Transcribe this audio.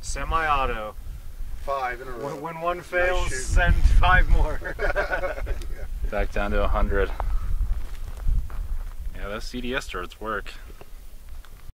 Semi-auto. 5 in a row. When one fails, Nice send 5 more. Back down to 100. Yeah, those CDS turrets work.